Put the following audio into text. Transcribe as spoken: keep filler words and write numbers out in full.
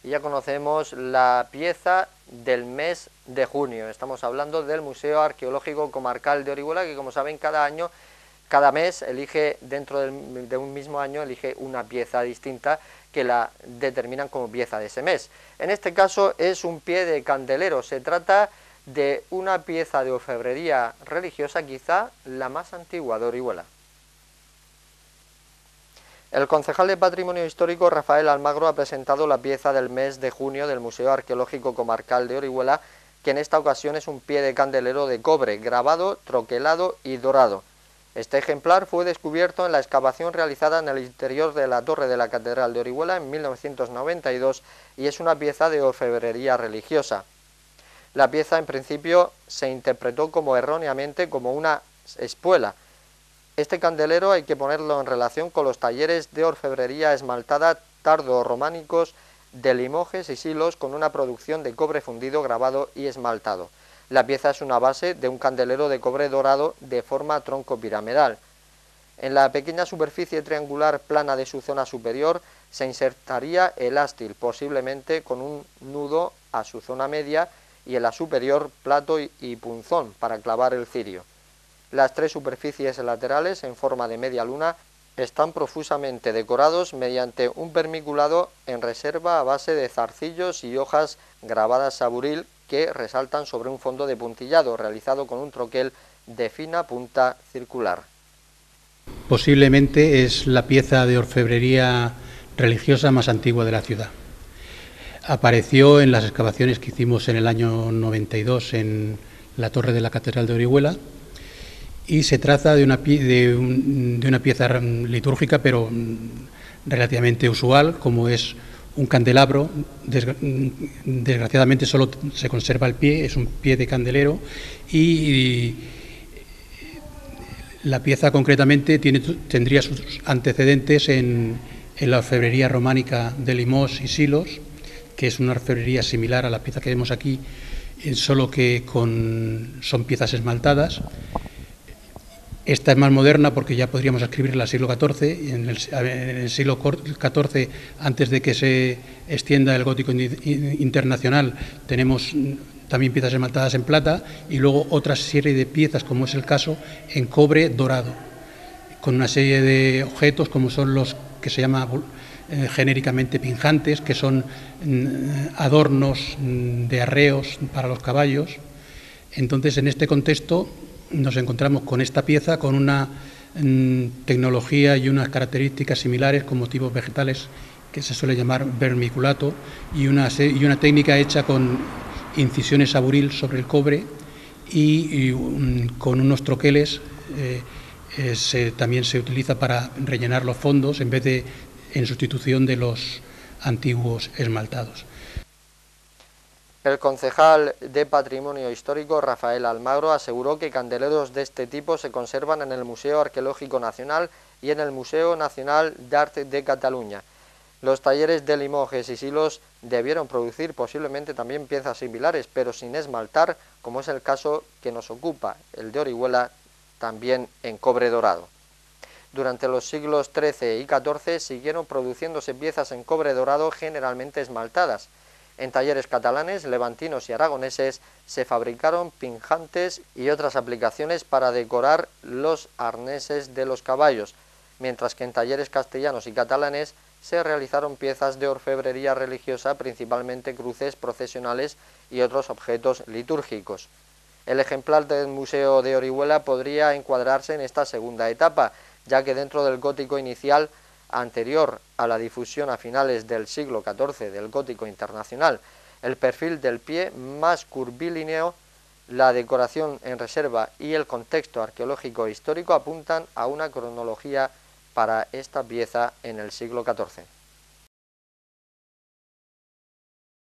y ya conocemos la pieza del mes de junio. Estamos hablando del Museo Arqueológico Comarcal de Orihuela, que como saben cada año, cada mes elige, dentro del, de un mismo año, elige una pieza distinta que la determinan como pieza de ese mes. En este caso es un pie de candelero, se trata de una pieza de orfebrería religiosa, quizá la más antigua de Orihuela. El concejal de Patrimonio Histórico, Rafael Almagro, ha presentado la pieza del mes de junio del Museo Arqueológico Comarcal de Orihuela, que en esta ocasión es un pie de candelero de cobre, grabado, troquelado y dorado. Este ejemplar fue descubierto en la excavación realizada en el interior de la torre de la Catedral de Orihuela en mil novecientos noventa y dos y es una pieza de orfebrería religiosa. La pieza en principio se interpretó como erróneamente como una espuela. Este candelero hay que ponerlo en relación con los talleres de orfebrería esmaltada tardo-románicos de Limoges y Silos, con una producción de cobre fundido, grabado y esmaltado. La pieza es una base de un candelero de cobre dorado de forma tronco piramidal. En la pequeña superficie triangular plana de su zona superior se insertaría el ástil, posiblemente con un nudo a su zona media, y en la superior plato y punzón para clavar el cirio. Las tres superficies laterales en forma de media luna están profusamente decorados mediante un vermiculado en reserva a base de zarcillos y hojas grabadas a buril que resaltan sobre un fondo de puntillado realizado con un troquel de fina punta circular. Posiblemente es la pieza de orfebrería religiosa más antigua de la ciudad. Apareció en las excavaciones que hicimos en el año noventa y dos en la torre de la Catedral de Orihuela, y se trata de una, de, un, de una pieza litúrgica, pero relativamente usual, como es un candelabro. Desgraciadamente solo se conserva el pie, es un pie de candelero, y, y la pieza concretamente tiene, tendría sus antecedentes en, en la orfebrería románica de Limos y Silos, que es una orfebrería similar a la pieza que vemos aquí, solo que con, son piezas esmaltadas. Esta es más moderna porque ya podríamos escribirla al siglo catorce, en el, en el siglo catorce, antes de que se extienda el gótico internacional, tenemos también piezas esmaltadas en plata y luego otra serie de piezas, como es el caso, en cobre dorado, con una serie de objetos como son los que se llama eh, genéricamente pinjantes, que son mm, adornos mm, de arreos para los caballos. Entonces, en este contexto nos encontramos con esta pieza, con una mm, tecnología y unas características similares con motivos vegetales que se suele llamar vermiculato, y una, y una técnica hecha con incisiones a buril sobre el cobre y, y um, con unos troqueles. Eh, eh, se, también se utiliza para rellenar los fondos en vez de en sustitución de los antiguos esmaltados. El concejal de Patrimonio Histórico, Rafael Almagro, aseguró que candeleros de este tipo se conservan en el Museo Arqueológico Nacional y en el Museo Nacional d'Art de Cataluña. Los talleres de Limoges y Silos debieron producir posiblemente también piezas similares, pero sin esmaltar, como es el caso que nos ocupa, el de Orihuela, también en cobre dorado. Durante los siglos trece y catorce siguieron produciéndose piezas en cobre dorado generalmente esmaltadas. En talleres catalanes, levantinos y aragoneses se fabricaron pinjantes y otras aplicaciones para decorar los arneses de los caballos, mientras que en talleres castellanos y catalanes se realizaron piezas de orfebrería religiosa, principalmente cruces procesionales y otros objetos litúrgicos. El ejemplar del Museo de Orihuela podría encuadrarse en esta segunda etapa, ya que dentro del gótico inicial, anterior a la difusión a finales del siglo catorce del gótico internacional, el perfil del pie más curvilíneo, la decoración en reserva y el contexto arqueológico histórico apuntan a una cronología para esta pieza en el siglo catorce.